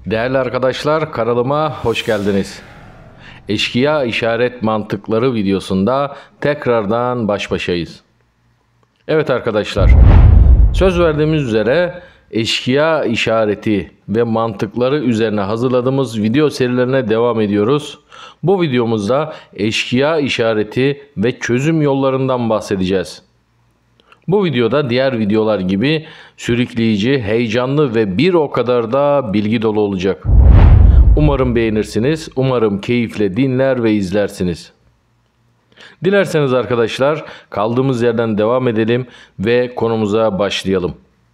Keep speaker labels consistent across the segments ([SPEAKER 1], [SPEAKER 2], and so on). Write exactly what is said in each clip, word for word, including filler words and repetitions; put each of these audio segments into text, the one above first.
[SPEAKER 1] Değerli arkadaşlar, kanalıma hoş geldiniz. Eşkıya işaret mantıkları videosunda tekrardan baş başayız. Evet arkadaşlar, söz verdiğimiz üzere eşkıya işareti ve mantıkları üzerine hazırladığımız video serilerine devam ediyoruz. Bu videomuzda eşkıya işareti ve çözüm yollarından bahsedeceğiz. Bu videoda diğer videolar gibi sürükleyici, heyecanlı ve bir o kadar da bilgi dolu olacak. Umarım beğenirsiniz, umarım keyifle dinler ve izlersiniz. Dilerseniz arkadaşlar kaldığımız yerden devam edelim ve konumuza başlayalım.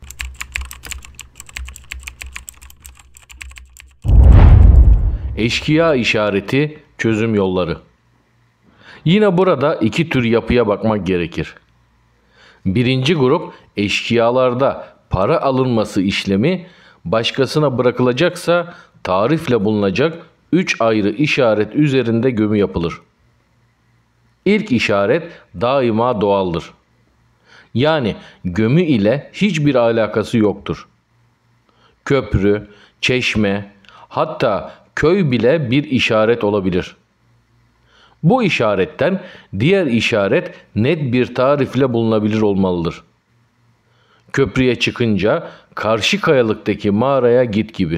[SPEAKER 1] Eşkıya işareti, çözüm yolları. Yine burada iki tür yapıya bakmak gerekir. Birinci grup, eşkıyalarda para alınması işlemi başkasına bırakılacaksa tarifle bulunacak üç ayrı işaret üzerinde gömü yapılır. İlk işaret daima doğaldır. Yani gömü ile hiçbir alakası yoktur. Köprü, çeşme, hatta köy bile bir işaret olabilir. Bu işaretten diğer işaret net bir tarifle bulunabilir olmalıdır. Köprüye çıkınca karşı kayalıktaki mağaraya git gibi.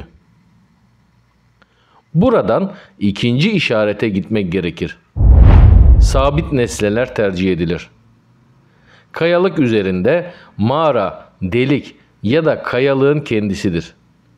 [SPEAKER 1] Buradan ikinci işarete gitmek gerekir. Sabit nesneler tercih edilir. Kayalık üzerinde mağara, delik ya da kayalığın kendisidir.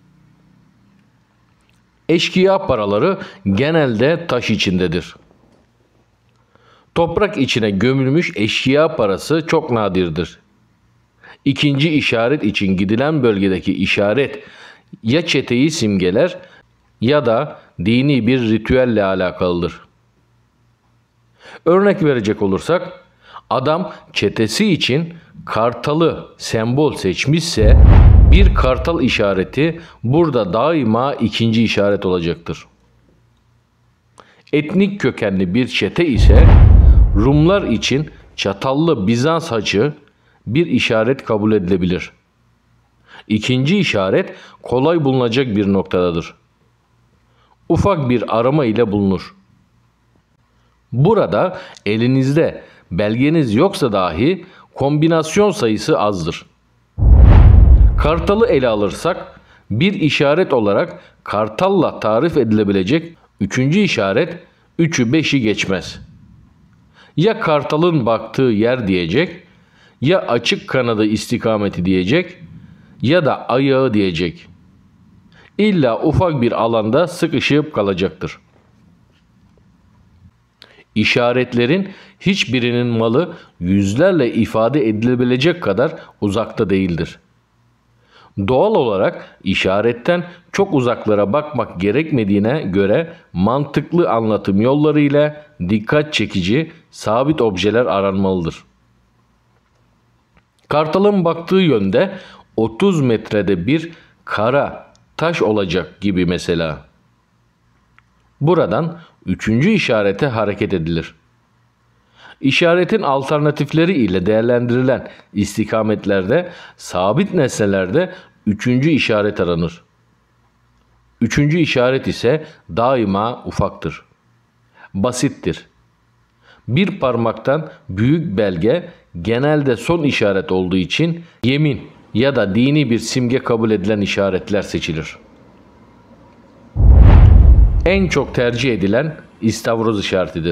[SPEAKER 1] Eşkıya paraları genelde taş içindedir. Toprak içine gömülmüş eşkıya parası çok nadirdir. İkinci işaret için gidilen bölgedeki işaret ya çeteyi simgeler ya da dini bir ritüelle alakalıdır. Örnek verecek olursak, adam çetesi için kartalı sembol seçmişse bir kartal işareti burada daima ikinci işaret olacaktır. Etnik kökenli bir çete ise Rumlar için çatallı Bizans haçı bir işaret kabul edilebilir. İkinci işaret kolay bulunacak bir noktadadır. Ufak bir arama ile bulunur. Burada elinizde belgeniz yoksa dahi kombinasyon sayısı azdır. Kartalı ele alırsak bir işaret olarak kartalla tarif edilebilecek üçüncü işaret üçü beşi geçmez. Ya kartalın baktığı yer diyecek, ya açık kanadı istikameti diyecek ya da ayağı diyecek. İlla ufak bir alanda sıkışıp kalacaktır. İşaretlerin hiçbirinin malı yüzlerle ifade edilebilecek kadar uzakta değildir. Doğal olarak işaretten çok uzaklara bakmak gerekmediğine göre mantıklı anlatım yolları ile dikkat çekici, sabit objeler aranmalıdır. Kartalın baktığı yönde otuz metrede bir kara taş olacak gibi mesela. Buradan üçüncü işarete hareket edilir. İşaretin alternatifleri ile değerlendirilen istikametlerde, sabit nesnelerde üçüncü işaret aranır. Üçüncü işaret ise daima ufaktır. Basittir. Bir parmaktan büyük belge genelde son işaret olduğu için yemin ya da dini bir simge kabul edilen işaretler seçilir. En çok tercih edilen istavroz işaretidir.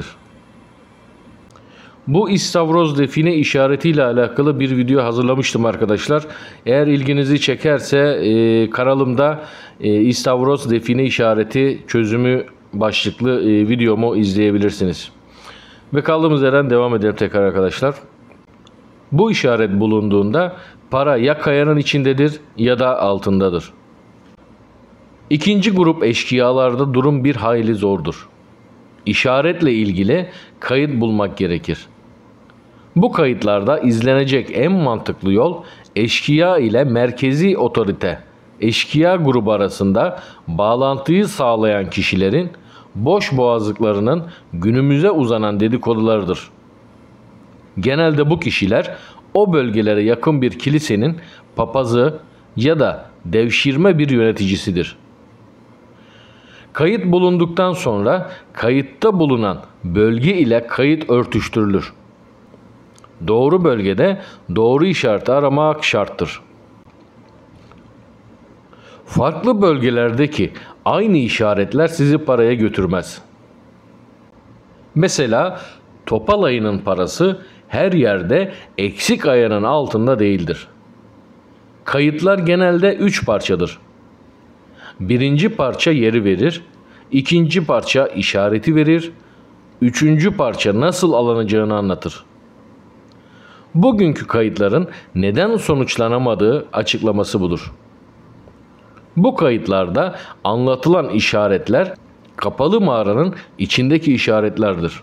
[SPEAKER 1] Bu istavroz define işaretiyle alakalı bir video hazırlamıştım arkadaşlar. Eğer ilginizi çekerse e, kanalımda e, istavroz define işareti çözümü başlıklı e, videomu izleyebilirsiniz. Ve kaldığımız yerden devam edelim tekrar arkadaşlar. Bu işaret bulunduğunda para ya kayanın içindedir ya da altındadır. İkinci grup eşkıyalarda durum bir hayli zordur. İşaretle ilgili kayıt bulmak gerekir. Bu kayıtlarda izlenecek en mantıklı yol eşkıya ile merkezi otorite, eşkıya grubu arasında bağlantıyı sağlayan kişilerin boş boğazlıklarının günümüze uzanan dedikodularıdır. Genelde bu kişiler o bölgelere yakın bir kilisenin papazı ya da devşirme bir yöneticisidir. Kayıt bulunduktan sonra kayıtta bulunan bölge ile kayıt örtüştürülür. Doğru bölgede doğru işareti aramak şarttır. Farklı bölgelerdeki aynı işaretler sizi paraya götürmez. Mesela topal ayının parası her yerde eksik ayının altında değildir. Kayıtlar genelde üç parçadır. Birinci parça yeri verir, ikinci parça işareti verir, üçüncü parça nasıl alınacağını anlatır. Bugünkü kayıtların neden sonuçlanamadığı açıklaması budur. Bu kayıtlarda anlatılan işaretler kapalı mağaranın içindeki işaretlerdir.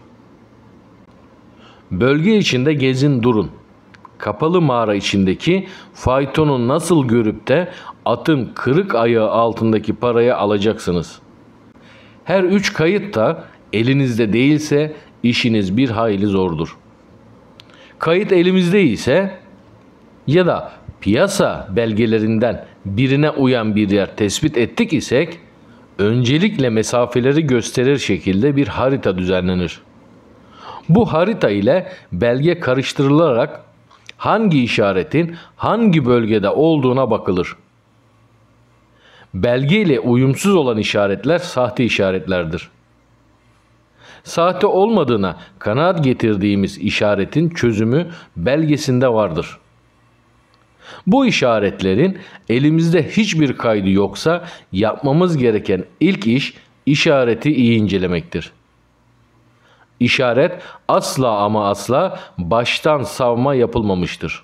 [SPEAKER 1] Bölge içinde gezin durun. Kapalı mağara içindeki faytonu nasıl görüp de atın kırık ayağı altındaki parayı alacaksınız. Her üç kayıt da elinizde değilse işiniz bir hayli zordur. Kayıt elimizde ise ya da piyasa belgelerinden birine uyan bir yer tespit ettik isek, öncelikle mesafeleri gösterir şekilde bir harita düzenlenir. Bu harita ile belge karıştırılarak hangi işaretin hangi bölgede olduğuna bakılır. Belge ile uyumsuz olan işaretler sahte işaretlerdir. Sahte olmadığına kanaat getirdiğimiz işaretin çözümü belgesinde vardır. Bu işaretlerin elimizde hiçbir kaydı yoksa yapmamız gereken ilk iş işareti iyi incelemektir. İşaret asla ama asla baştan savma yapılmamıştır.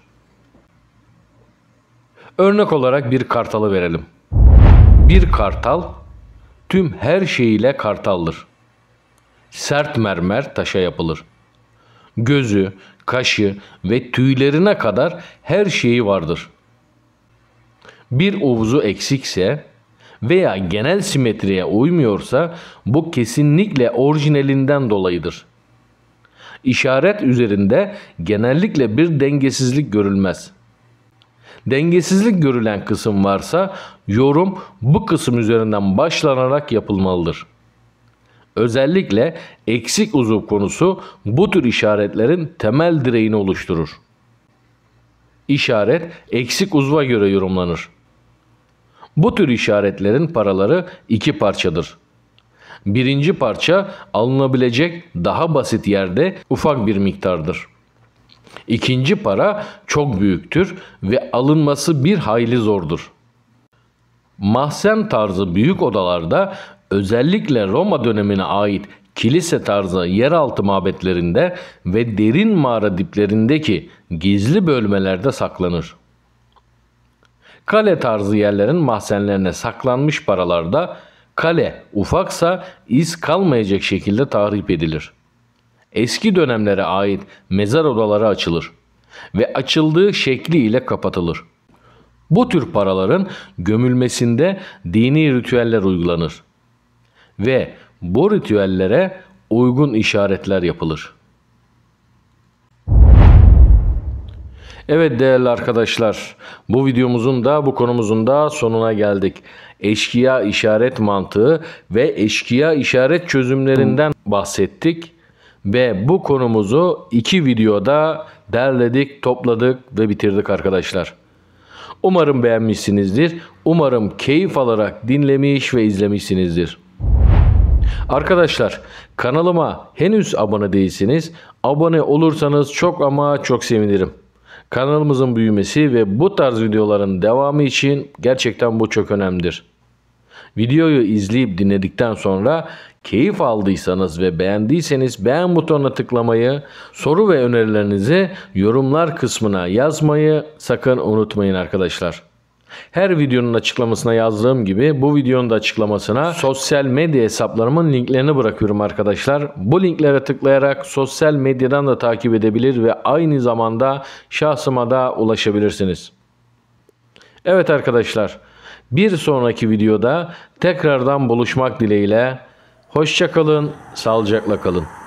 [SPEAKER 1] Örnek olarak bir kartalı verelim. Bir kartal tüm her şeyiyle kartaldır. Sert mermer taşa yapılır. Gözü, kaşı ve tüylerine kadar her şeyi vardır. Bir uvuzu eksikse veya genel simetriye uymuyorsa bu kesinlikle orijinalinden dolayıdır. İşaret üzerinde genellikle bir dengesizlik görülmez. Dengesizlik görülen kısım varsa yorum bu kısım üzerinden başlanarak yapılmalıdır. Özellikle eksik uzuv konusu bu tür işaretlerin temel direğini oluşturur. İşaret eksik uzva göre yorumlanır. Bu tür işaretlerin paraları iki parçadır. Birinci parça alınabilecek daha basit yerde ufak bir miktardır. İkinci para çok büyüktür ve alınması bir hayli zordur. Mahzen tarzı büyük odalarda özellikle Roma dönemine ait kilise tarzı yeraltı mabetlerinde ve derin mağara diplerindeki gizli bölmelerde saklanır. Kale tarzı yerlerin mahzenlerine saklanmış paralarda kale ufaksa iz kalmayacak şekilde tahrip edilir. Eski dönemlere ait mezar odaları açılır ve açıldığı şekliyle kapatılır. Bu tür paraların gömülmesinde dini ritüeller uygulanır ve bu ritüellere uygun işaretler yapılır. Evet değerli arkadaşlar, bu videomuzun da bu konumuzun da sonuna geldik. Eşkıya işaret mantığı ve eşkıya işaret çözümlerinden bahsettik ve bu konumuzu iki videoda derledik, topladık ve bitirdik arkadaşlar. Umarım beğenmişsinizdir. Umarım keyif alarak dinlemiş ve izlemişsinizdir. Arkadaşlar, kanalıma henüz abone değilsiniz. Abone olursanız çok ama çok sevinirim. Kanalımızın büyümesi ve bu tarz videoların devamı için gerçekten bu çok önemlidir. Videoyu izleyip dinledikten sonra keyif aldıysanız ve beğendiyseniz beğen butonuna tıklamayı, soru ve önerilerinizi yorumlar kısmına yazmayı sakın unutmayın arkadaşlar. Her videonun açıklamasına yazdığım gibi bu videonun da açıklamasına sosyal medya hesaplarımın linklerini bırakıyorum arkadaşlar. Bu linklere tıklayarak sosyal medyadan da takip edebilir ve aynı zamanda şahsıma da ulaşabilirsiniz. Evet arkadaşlar, bir sonraki videoda tekrardan buluşmak dileğiyle. Hoşça kalın, sağlıcakla kalın.